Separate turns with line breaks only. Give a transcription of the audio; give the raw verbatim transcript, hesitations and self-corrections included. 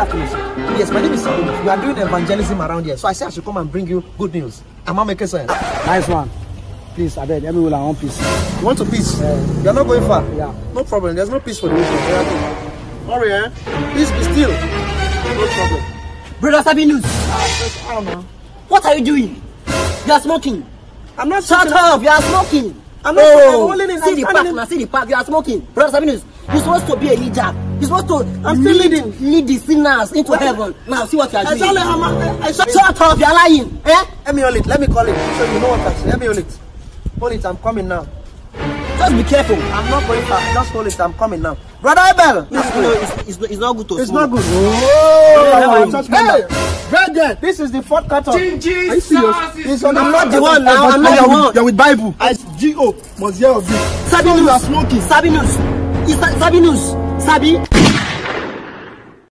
afternoon, sir. Yes, my name is Sabinus. We are doing evangelism around here, so I said I should come and bring you good news. Am I making sense?
Nice one. Please, I beg, let me will I want peace.
You want to peace? Uh, You're not going far?
Yeah.
No problem. There's no peace for the weekend. Sorry, eh? Please be still. No problem.
Brother Sabinus,
Uh, I don't know.
what are you doing? You are smoking.
I'm not
Shut
smoking.
up, you are smoking.
I'm not
oh,
I'm in,
see
I'm
the park, now see the park, you are smoking. Brother Sabinus, you're supposed to be a leader. You're supposed to
I'm still
lead,
leading.
lead the sinners into
What?
heaven. Now see what you are doing.
Exactly, I'm, I, I,
Shut up, you are lying. Eh?
Let me hold it. Let me call it. So you know what I'm saying. Let me hold it. Hold it. I'm coming now.
Just be careful.
I'm not going far. Just hold it. I'm coming now. Brother Abel.
No, no, it's, it's, it's not good to
It's
smoke.
not good.
Oh,
Oh, hey, brethren, this is the fourth carton.
Jesus,
Are you serious? It's on the
I'm
fourth
not the
carton.
one now. I'm not the one.
You're with Bible. I G O must hear of this.
Sabinus,
You are smoking.
Sabinus, Is Sabinus, Sabi,